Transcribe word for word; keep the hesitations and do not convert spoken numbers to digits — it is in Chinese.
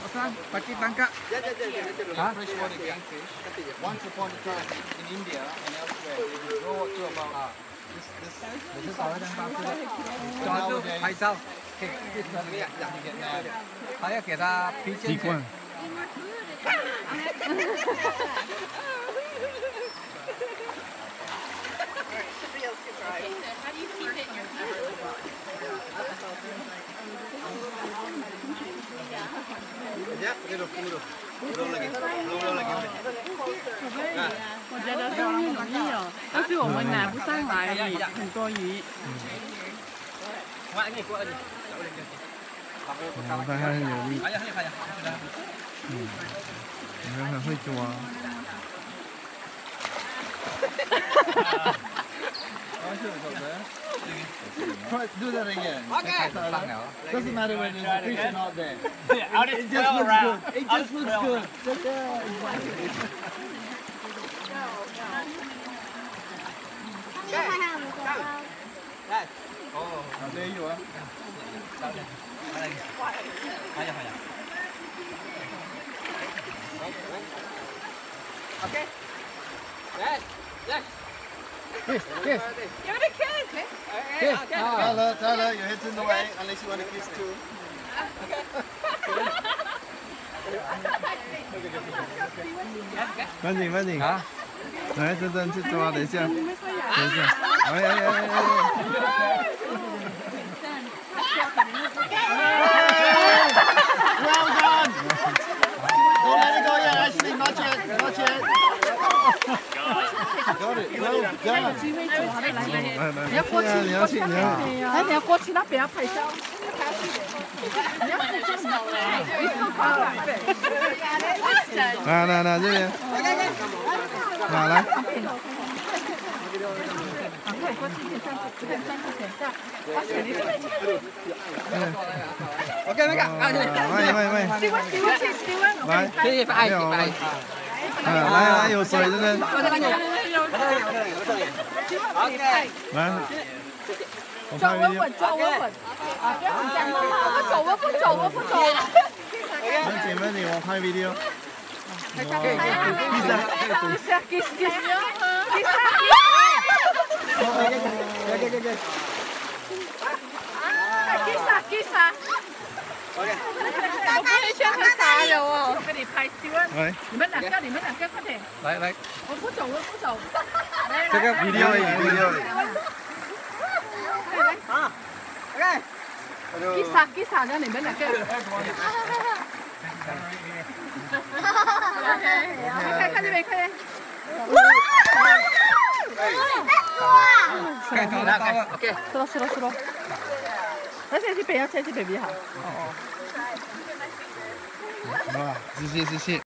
Pakai tangkap. Ha? Freshwater kingfish. Once upon a time in India and elsewhere, they would grow up to about this this. 我是找了张巴士的，抓住拍照，可以可以说你 get mad. 还要给他批件钱。 Ya, belum belum belum lagi, belum belum lagi. 我觉得上面容易哦，但是我们拿不上来，很多鱼。 哦，他很有力。嗯，你们很会抓。 Try do that again. Okay. Doesn't matter when there's a fish not there. Yeah, I'll just It just looks good. It just looks good. Just, uh, 哦，这也有啊。 Okay. Yes. Yes. Kiss, kiss. Give it a kiss. Kiss. Tyler, Tyler, your head's in the way unless you want to kiss too. 慢点，慢点。啊！来，珍珍去抓，等一下，等一下。哎哎哎哎哎！ Well done. Don't let it go yet, Ashley. Not yet. Not yet. Got it. Well done. 你要过去， 你要去，你要。 哎，你要过去那边要拍照。你要拍照吗？你手快点。 来来来，这边。来来。 OK， 那个，啊， 喂喂喂，来， 可以拍， 有， 拍。 啊，来来，有水，真的。来，我走拍video。 稳稳，走稳稳。啊，不要紧张，妈妈，我不走，我不走，我不走。 慢点慢点，我拍 video。 kiss kiss kiss kiss kiss kiss kiss 我朋友圈很傻有哦，给你拍丢了。你们两个，你们两个快点。 来来， 我不走，我不走。 这个 video 而已 video 而已。 啊 ，OK。 kiss kiss 让你们两个。看看这边，看这边。 看到了，到了 ，OK。 收了，收了，收了。而且这边要，这边比好。哦哦。 哇，谢谢谢谢。